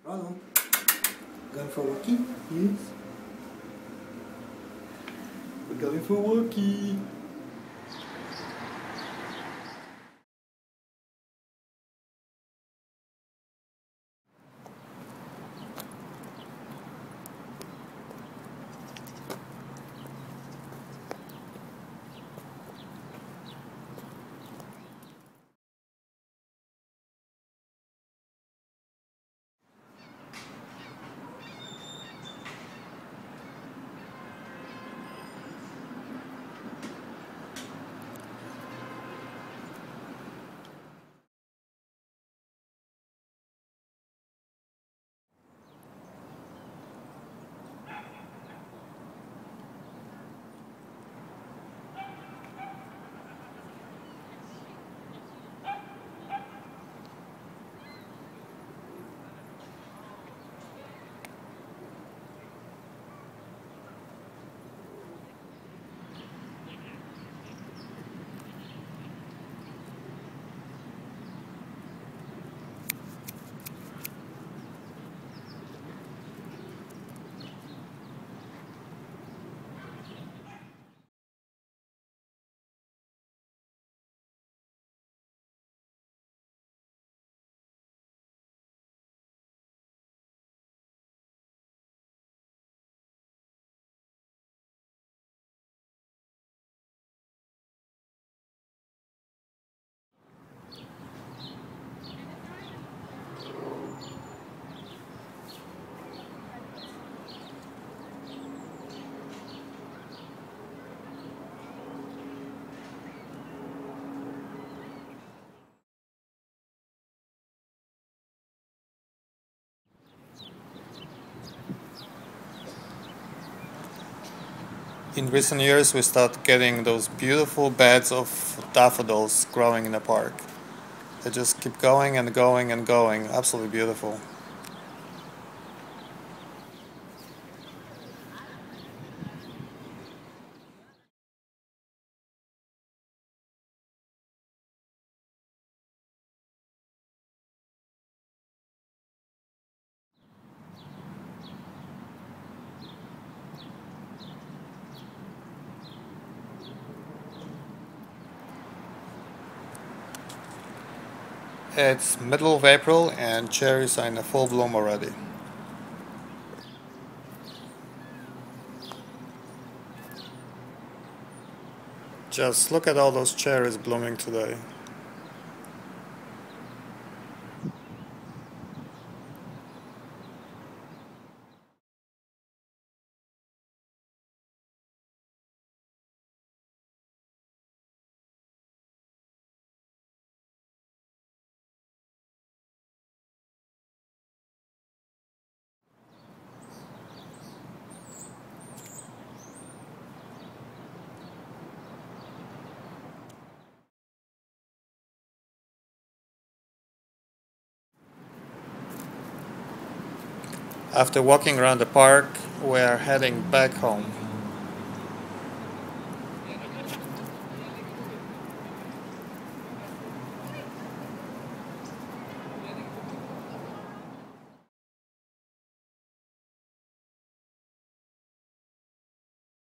Allan, going for a walkie? Yes. We're going for a walkie. In recent years, we started getting those beautiful beds of daffodils growing in the park. They just keep going and going and going. Absolutely beautiful. It's middle of April and cherries are in full bloom already. Just look at all those cherries blooming today. After walking around the park, we are heading back home.